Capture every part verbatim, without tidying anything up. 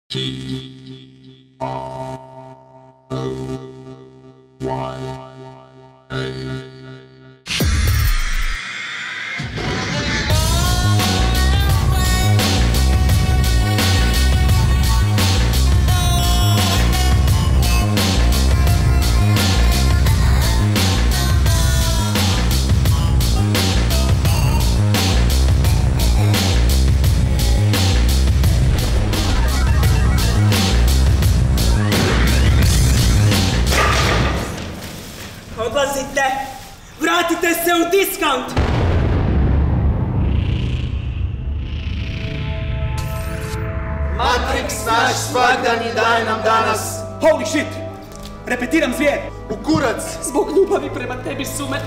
T R O Y A Odlazite! Vratite se u diskant! Matrix naš svagdanji daje nam danas. Holy shit! Repetiram zvijer! U kurac! Zbog ljubavi prema tebi, Sume.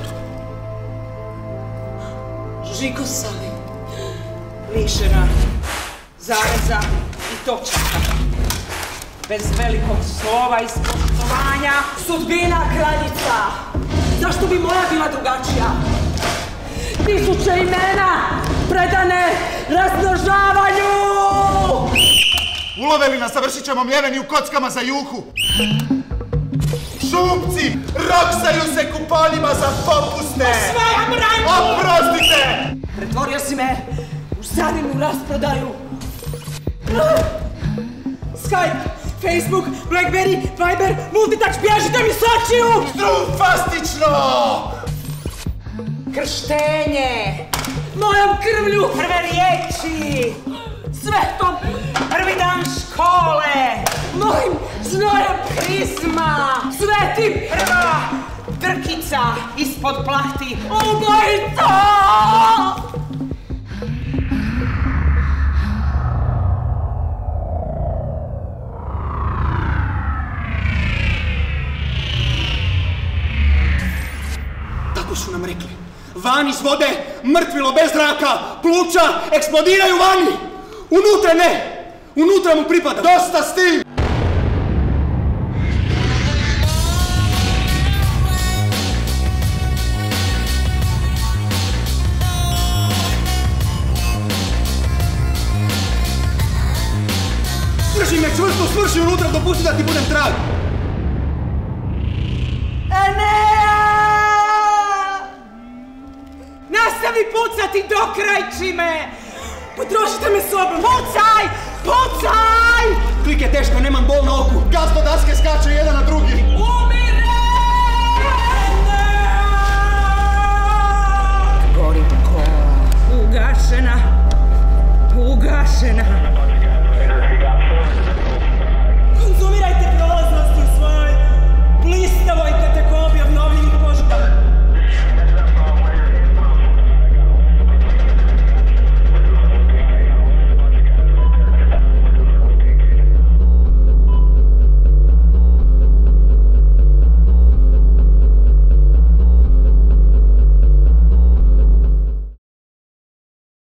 Žigosali. Lišena. Zareza i točaka. Bez velikog slova i ispoštovanja. Sudbina kraljica. Zašto bi moja bila drugačija? Tisuće imena predane razmnožavanju! Uloveli nas, završit ćemo mljeveni u kockama za juhu. Šupci, roksaju se kupoljima za popuste. Osvajam ranku! Oprostite! Pretvorio si me u zadnju rasprodaju. Skype, Facebook, Blackberry, Viber, Multitouch, bježite mi s očiju! Trufastično! Krštenje! Mojom krvlju prve riječi! Svetom prvi dan škole! Mojim znojem prizma! Svetim prva drkica ispod plahti! Ubojica! Tako su nam rekli. Van iz vode, mrtvilo bez zraka, pluća eksplodiraju vani! Unutra ne! Unutra mu pripada! Dosta s tim! Drži me čvrsto, svrši unutra, dopusti da ti budem trag! Enea! Nastavi pucati do kraj čime! Potrošite me sobom! Pucaj! Pucaj!